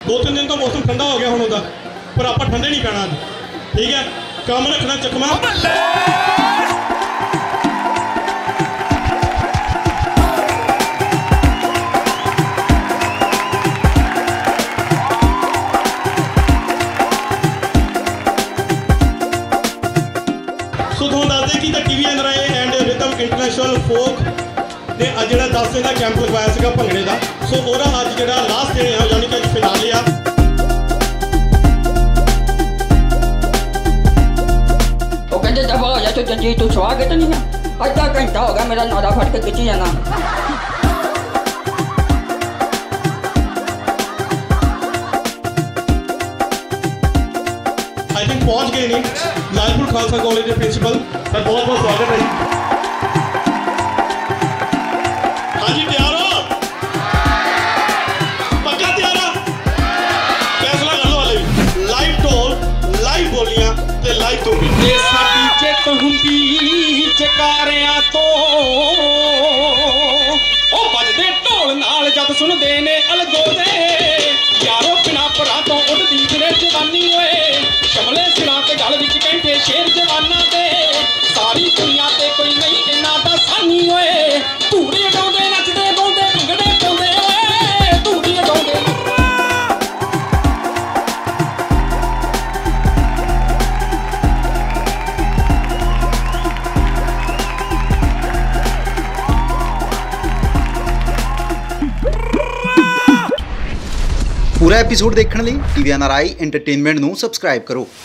2-3 दिन तो मौसम ठंडा हो गया हुण उहदा, पर आपां ठंडे नहीं पैना अज, ठीक है। काम रखना चकमा। सो तुहानूं दस दें कि TV NRI and rhythm international folk ने अज जो 10 दिन का कैंप लगवाया सीगा भंगड़े का। सो ओहदा अज जो लास्ट दिन है, यानी कि अज फिनाले आ। वो कहते दफा हो जा तू जंजीर तू छुआ के तो नहीं है। अद्धा घंटा हो गया मेरा नारा फट के खिंची जाना। आई थिंक पहुंच गए नहीं लालपुर खालसा कॉलेज के प्रिंसिपल सर, बहुत बहुत स्वागत है जी। हाँ जी, तैयार हो? पक्का तैयार हो? फैसला कर लो वाले भी। लाइव ढोल, लाइव बोलियां ते लाइव तोड़ी। ये साडी चेक हुंदी चकारियां तो ओ बजदे ढोल नाल जद सुनदे ने अलगोदे यारो बिना भरा तो उड़दी फिरे जवानी ओए कमले सिरां ते गल विच कहंदे शेर जवाना दे सारी दुनिया ते कोई नहीं इन्ना दा सानी ओए धूड़ी उडाउंदे नचदे गाउंदे भंगड़े पाउंदे ओए धूड़ी उडाउंदे। पूरा एपीसोड देखने लिए टीवी NRI एंटरटेनमेंट नूं सबसक्राइब करो।